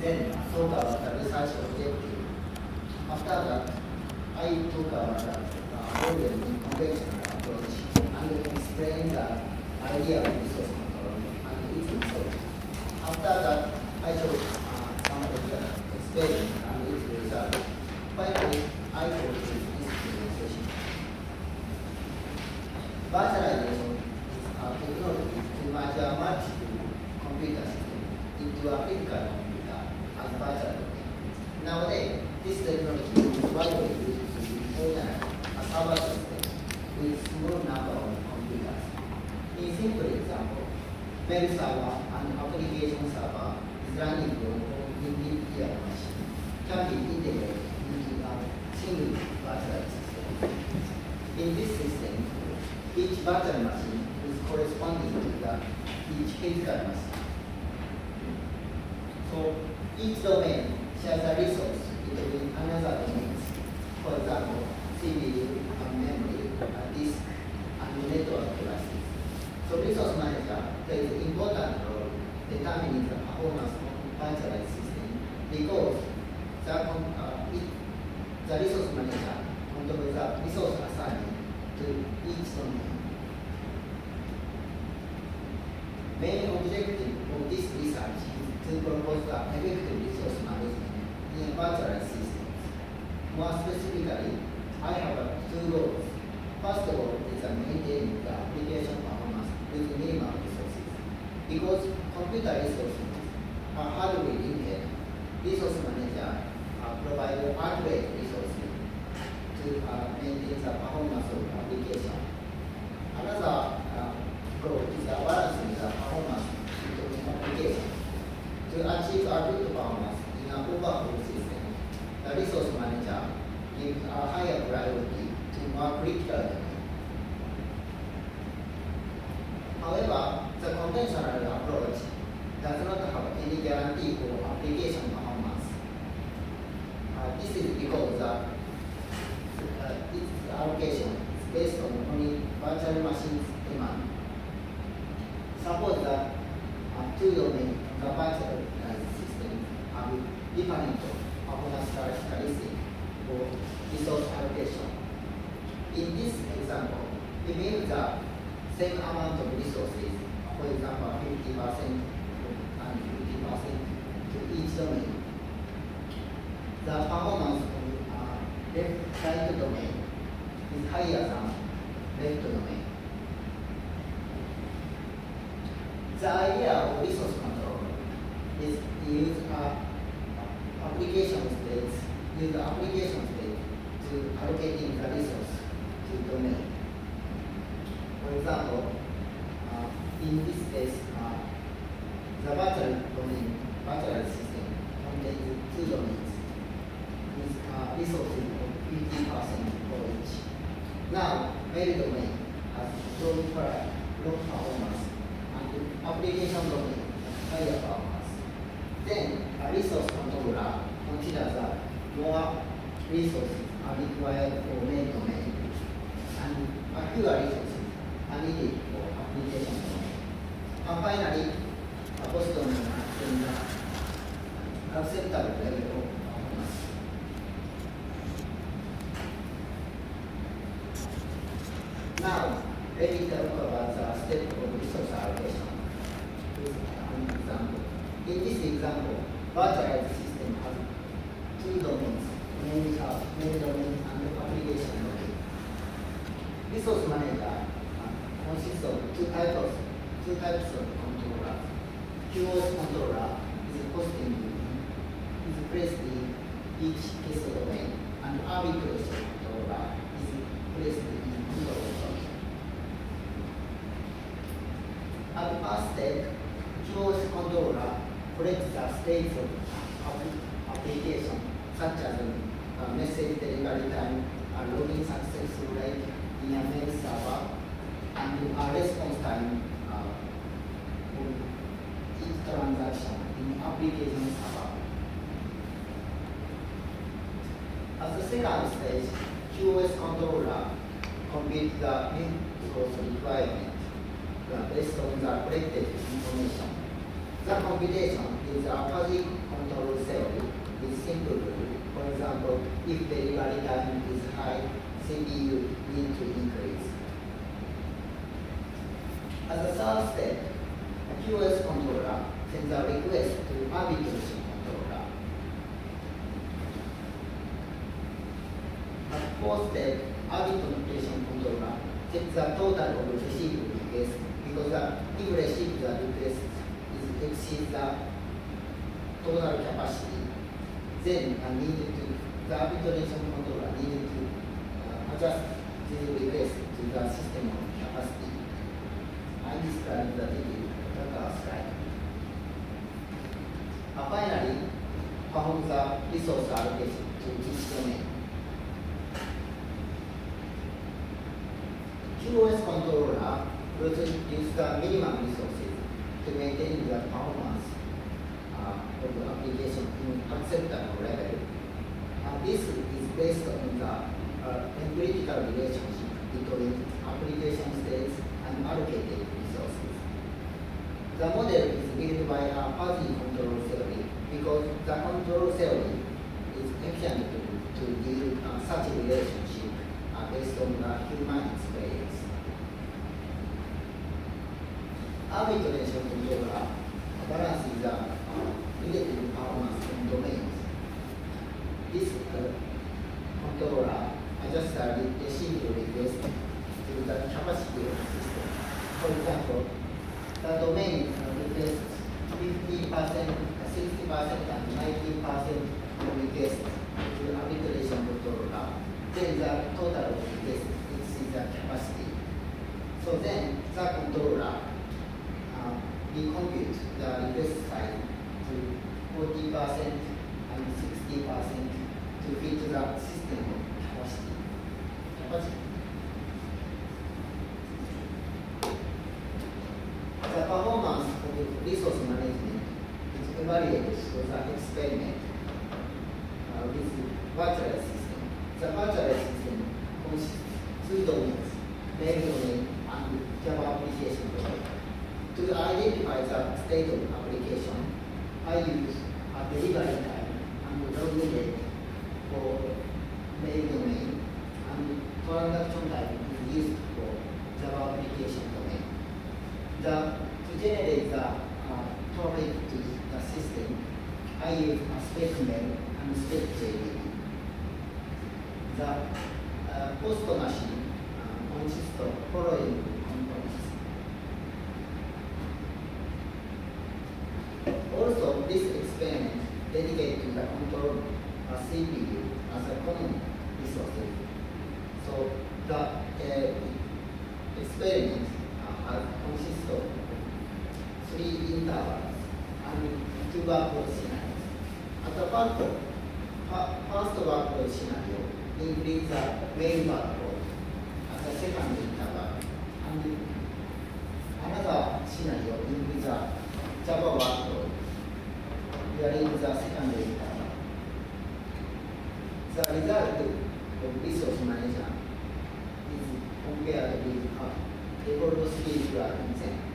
Then talk about the research objective. After that, I talk about the model in conventional approach and explain the idea of resource control and its result. After that, I show some of the experiment and its result. Finally, I conclude this presentation. Virtualization is a technology to merge a multiple computer system into a physical computer as a virtual domain. Nowadays, this technology is widely used to organize a server system with small number of computers. In simple example, mail server and application server is running on NVIDIA machine can be integrated into a single virtual system. In this system, each virtual machine is corresponding to each physical machine. So each domain shares a resource between another domains. For example, CPU and memory, disk, and network devices. So resource manager plays an important role determining the performance of virtualized system because the resource manager controls the resource assignment to each domain. Main objective of this research is to propose the effective resource management in virtualized systems. More specifically, I have two goals. First goal is maintaining the application performance with minimal resources. Because computer resources are hardware linked, resource manager provide hardware resources to maintain the performance of the application. Another goal is balancing the performance between applications. To achieve a good performance in an overall system, the resource manager gives a higher priority to more critical domains. However, the conventional approach does not have any guarantee for application performance. This is because its allocation is based on only virtual machines demand. Suppose that two domains in the virtualized system have different performance characteristics for resource allocation. In this example, we give the same amount of resources, for example, 50% and 50% to each domain. The performance of left-right domain is higher than left domain. The idea of resource control is to use application states to allocating the resource to domain. For example, in this case, the virtual system contains two domains with resources of 50% for each. Now, mail domain has low performance and application domain higher performance. Then, a resource controller considers that more resources are required for mail domain and fewer resources are needed for application domain. And finally, a post domain in the acceptable level of performance. Now, let me talk about the step of resource allocation. This is an example. In this example, virtualized system has two domains, namely mail domain and application domain. Resource manager consists of two types of controllers. QoS controller is placed in each case domain, and arbitration controller is placed in control domain. At the first step, QoS controller collects the states of application, such as message delivery time, login success rate in a mail server, and response time for each transaction in application server. As the second stage, QoS controller computes the resource requirement based on the collected information. The computation is a fuzzy control theory with simple rule. For example, if delivery time is high, CPU need to increase. As a third step, a QoS controller sends a request to arbitration controller. At fourth step, arbitration controller checks the total of received requests because if received request exceeds the total capacity, then the arbitration controller needed to adjust the request to the system of capacity. I described the detail on the slide. Finally, perform the resource allocation to each domain. QoS controller will use the minimum resources to maintain the performance of the application in acceptable level. This is based on the empirical relationship between application states and allocated resources. The model is built by a fuzzy control theory because the control theory is efficient to build such a relationship based on the human experience. Arbitration controller balances the relative performance in domains. This controller adjusts the received request to the capacity of the system. For example, the domain requests 50%, 60%, and 90% requests to arbitration controller. Then the total of requests exceeds the capacity. So then the controller recompute the request size to 40% and 60% to fit the system of capacity. The performance of resource management is evaluated through the experiment with virtual system. The virtual system consists of 2 domains, main domain and Java application domain. To identify the state of application, I use a delivery time and login date for main domain, and transaction type is used for Java application domain. To generate the traffic to the system, I use a spec mail and spec JDB. The host machine consists of following components. Also, this experiment dedicated to the control of CPU as a common resource. So the experiment consists of 3 intervals and 2 workload scenarios. At the first workload scenario, increase the main workload at the second interval, and another scenario increase the Java workload during the second interval. The result of resource manager is compared with default speed in Zen.